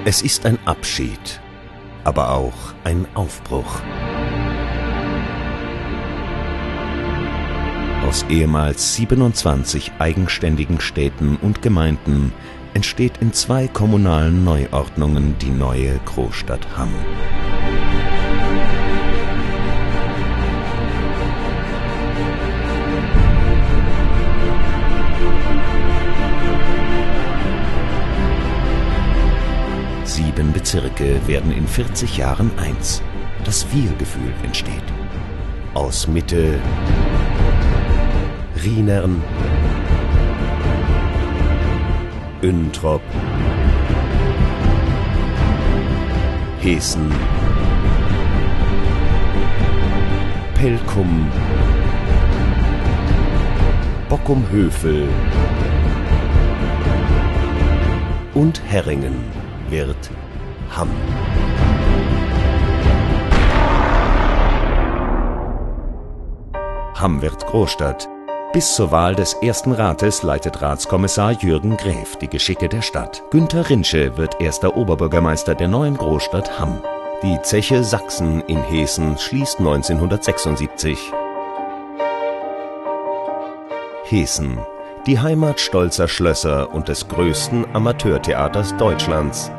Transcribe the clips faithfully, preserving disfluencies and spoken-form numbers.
Es ist ein Abschied, aber auch ein Aufbruch. Aus ehemals siebenundzwanzig eigenständigen Städten und Gemeinden entsteht in zwei kommunalen Neuordnungen die neue Großstadt Hamm. Sieben Bezirke werden in vierzig Jahren eins. Das Wir-Gefühl entsteht. Aus Mitte, Rhienern, Üntrop, Heeßen, Pelkum, Bockum-Hövel und Herringen wird Hamm. Hamm wird Großstadt. Bis zur Wahl des ersten Rates leitet Ratskommissar Jürgen Gräf die Geschicke der Stadt. Günter Rinsche wird erster Oberbürgermeister der neuen Großstadt Hamm. Die Zeche Sachsen in Heeßen schließt neunzehnhundertsechsundsiebzig. Heeßen, die Heimat stolzer Schlösser und des größten Amateurtheaters Deutschlands.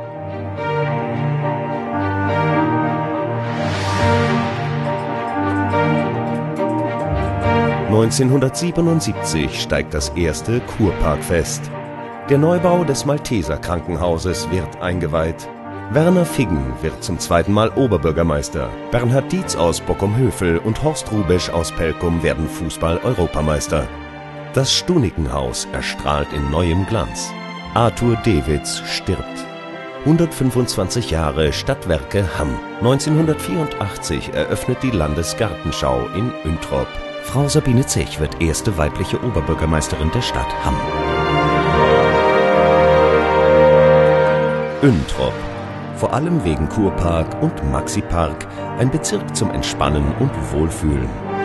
neunzehnhundertsiebenundsiebzig steigt das erste Kurparkfest. Der Neubau des Malteser Krankenhauses wird eingeweiht. Werner Figgen wird zum zweiten Mal Oberbürgermeister. Bernhard Dietz aus Bockum-Hövel und Horst Rubesch aus Pelkum werden Fußball-Europameister. Das Stunikenhaus erstrahlt in neuem Glanz. Arthur Dewitz stirbt. hundertfünfundzwanzig Jahre Stadtwerke Hamm. neunzehnhundertvierundachtzig eröffnet die Landesgartenschau in Üntrop. Frau Sabine Zech wird erste weibliche Oberbürgermeisterin der Stadt Hamm. Üntrop, vor allem wegen Kurpark und Maxi-Park, ein Bezirk zum Entspannen und Wohlfühlen.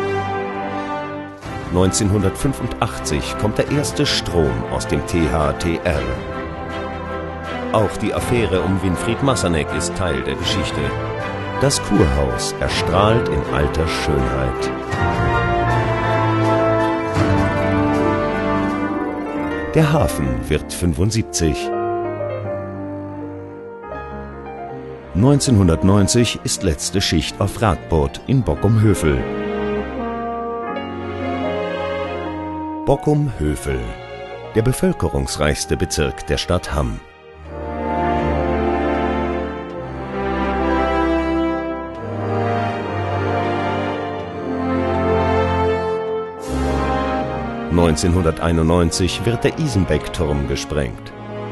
neunzehnhundertfünfundachtzig kommt der erste Strom aus dem T H T R. Auch die Affäre um Winfried Massanek ist Teil der Geschichte. Das Kurhaus erstrahlt in alter Schönheit. Der Hafen wird fünfundsiebzig. neunzehnhundertneunzig ist letzte Schicht auf Radboot in Bockum-Hövel. Bockum-Hövel, der bevölkerungsreichste Bezirk der Stadt Hamm. neunzehnhunderteinundneunzig wird der Isenbeck-Turm gesprengt.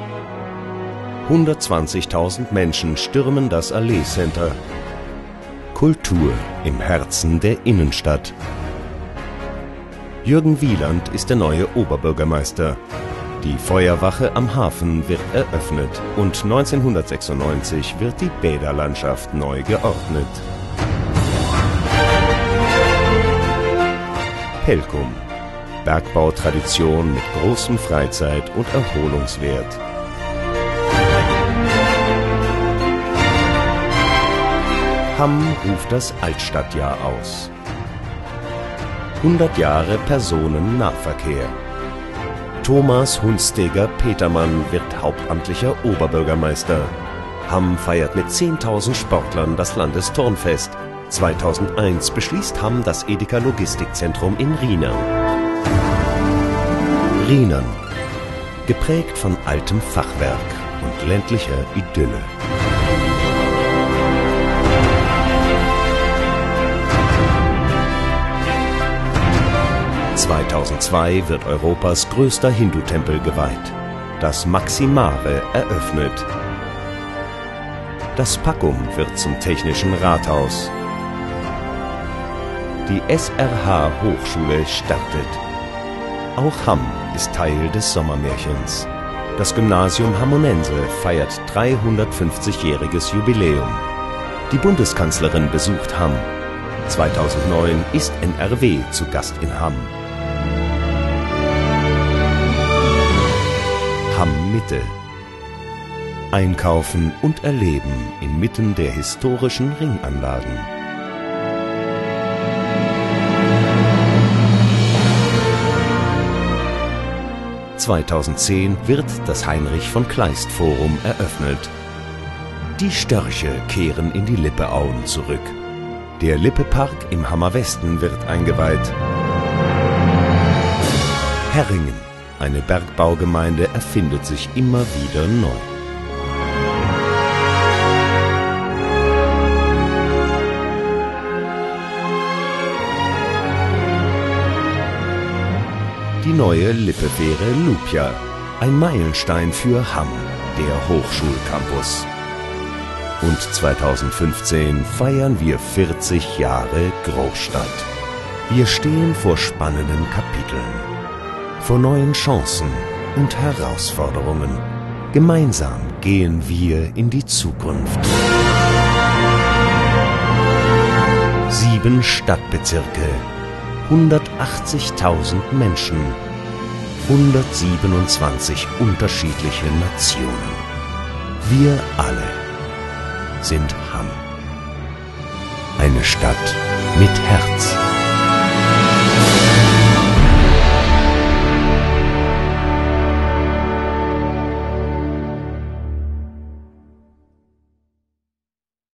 hundertzwanzigtausend Menschen stürmen das Allee Center. Kultur im Herzen der Innenstadt. Jürgen Wieland ist der neue Oberbürgermeister. Die Feuerwache am Hafen wird eröffnet und neunzehnhundertsechsundneunzig wird die Bäderlandschaft neu geordnet. Pelkum. Bergbautradition mit großem Freizeit- und Erholungswert. Hamm ruft das Altstadtjahr aus. hundert Jahre Personennahverkehr. Thomas Hunsteger-Petermann wird hauptamtlicher Oberbürgermeister. Hamm feiert mit zehntausend Sportlern das Landesturnfest. zweitausendeins beschließt Hamm das Edeka Logistikzentrum in Rhienern. Rhienern, geprägt von altem Fachwerk und ländlicher Idylle. zweitausendzwei wird Europas größter Hindu-Tempel geweiht. Das Maximare eröffnet. Das Pakkum wird zum Technischen Rathaus. Die S R H Hochschule startet. Auch Hamm ist Teil des Sommermärchens. Das Gymnasium Hammonense feiert dreihundertfünfzigjähriges Jubiläum. Die Bundeskanzlerin besucht Hamm. zweitausendneun ist N R W zu Gast in Hamm. Hamm Mitte. einkaufen und erleben inmitten der historischen Ringanlagen. zweitausendzehn wird das Heinrich von Kleist Forum eröffnet. Die Störche kehren in die Lippeauen zurück. Der Lippe-Park im Hammer-Westen wird eingeweiht. Herringen, eine Bergbaugemeinde, erfindet sich immer wieder neu. Die neue Lippe-Fähre Lupja, ein Meilenstein für Hamm, der Hochschulcampus. Und zweitausendfünfzehn feiern wir vierzig Jahre Großstadt. Wir stehen vor spannenden Kapiteln, vor neuen Chancen und Herausforderungen. Gemeinsam gehen wir in die Zukunft. Sieben Stadtbezirke, hundertachtzigtausend Menschen, hundertsiebenundzwanzig unterschiedliche Nationen. Wir alle sind Hamm. Eine Stadt mit Herz.